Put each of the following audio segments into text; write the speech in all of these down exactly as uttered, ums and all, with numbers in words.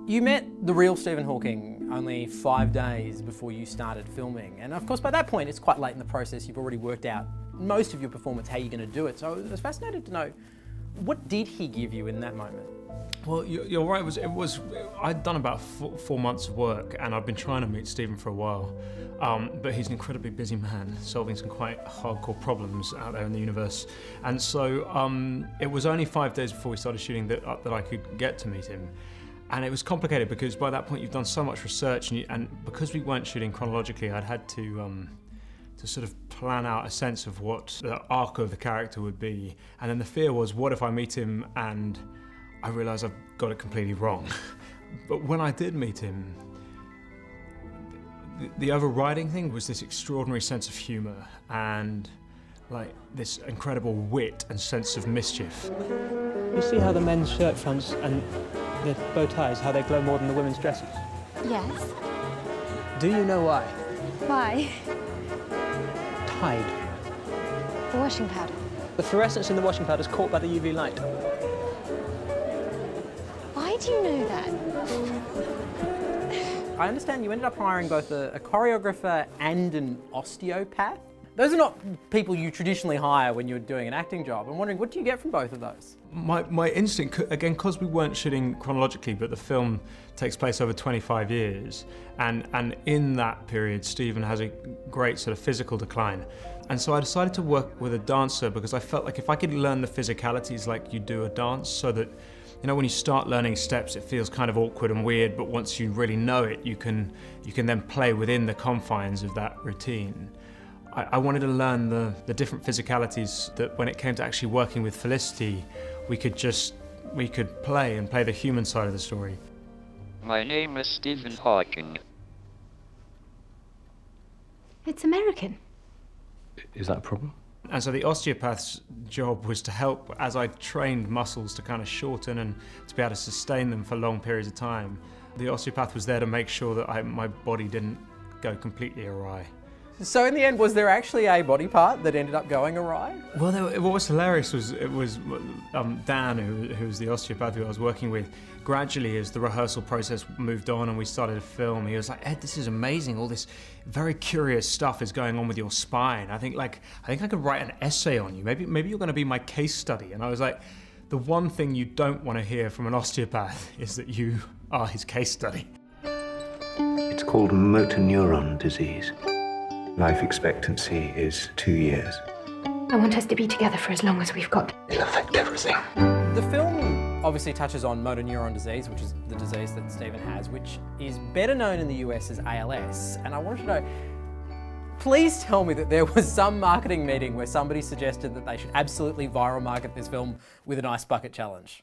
You met the real Stephen Hawking only five days before you started filming. And of course, by that point, it's quite late in the process. You've already worked out most of your performance, how you're going to do it. So I was fascinated to know, what did he give you in that moment? Well, you're right. It was, it was, I'd done about four, four months of work, and I'd been trying to meet Stephen for a while. Um, but he's an incredibly busy man, solving some quite hardcore problems out there in the universe. And so um, it was only five days before we started shooting that, uh, that I could get to meet him. And it was complicated because by that point you've done so much research, and, you, and because we weren't shooting chronologically, I'd had to um, to sort of plan out a sense of what the arc of the character would be. And then the fear was, what if I meet him and I realise I've got it completely wrong? But when I did meet him, the, the overriding thing was this extraordinary sense of humour and like this incredible wit and sense of mischief. You see how the men's shirt fronts and the bow ties, how they glow more than the women's dresses? Yes. Do you know why? Why? Tide. The washing powder. The fluorescence in the washing powder is caught by the U V light. Why do you know that? I understand you ended up hiring both a, a choreographer and an osteopath. Those are not people you traditionally hire when you're doing an acting job. I'm wondering, what do you get from both of those? My, my instinct, again, because we weren't shooting chronologically, but the film takes place over twenty-five years, and, and in that period, Stephen has a great sort of physical decline. And so I decided to work with a dancer because I felt like if I could learn the physicalities like you do a dance, so that, you know, when you start learning steps, it feels kind of awkward and weird, but once you really know it, you can, you can then play within the confines of that routine. I wanted to learn the, the different physicalities that when it came to actually working with Felicity, we could just, we could play and play the human side of the story. My name is Stephen Hawking. It's American. Is that a problem? And so the osteopath's job was to help, as I trained muscles to kind of shorten and to be able to sustain them for long periods of time. The osteopath was there to make sure that I, my body didn't go completely awry. So in the end, was there actually a body part that ended up going awry? Well, there, what was hilarious was it was um, Dan, who, who was the osteopath who I was working with. Gradually, as the rehearsal process moved on and we started to film, he was like, "Ed, this is amazing. All this very curious stuff is going on with your spine. I think, like, I think I could write an essay on you. Maybe, maybe you're going to be my case study." And I was like, "The one thing you don't want to hear from an osteopath is that you are his case study." It's called motor neuron disease. Life expectancy is two years. I want us to be together for as long as we've got. It'll affect everything. The film obviously touches on motor neuron disease, which is the disease that Stephen has, which is better known in the U S as A L S. And I wanted to know, please tell me that there was some marketing meeting where somebody suggested that they should absolutely viral market this film with an ice bucket challenge.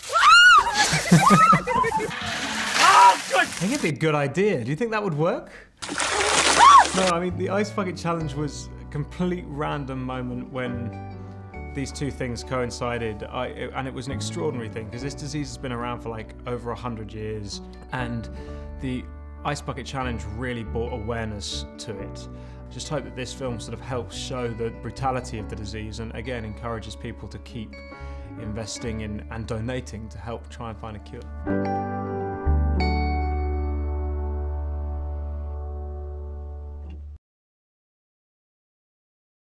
Oh, good! I think it'd be a good idea. Do you think that would work? No, I mean, the Ice Bucket Challenge was a complete random moment when these two things coincided. I, it, and it was an extraordinary thing, because this disease has been around for like over a hundred years, and the Ice Bucket Challenge really brought awareness to it. I just hope that this film sort of helps show the brutality of the disease, and again, encourages people to keep investing in and donating to help try and find a cure.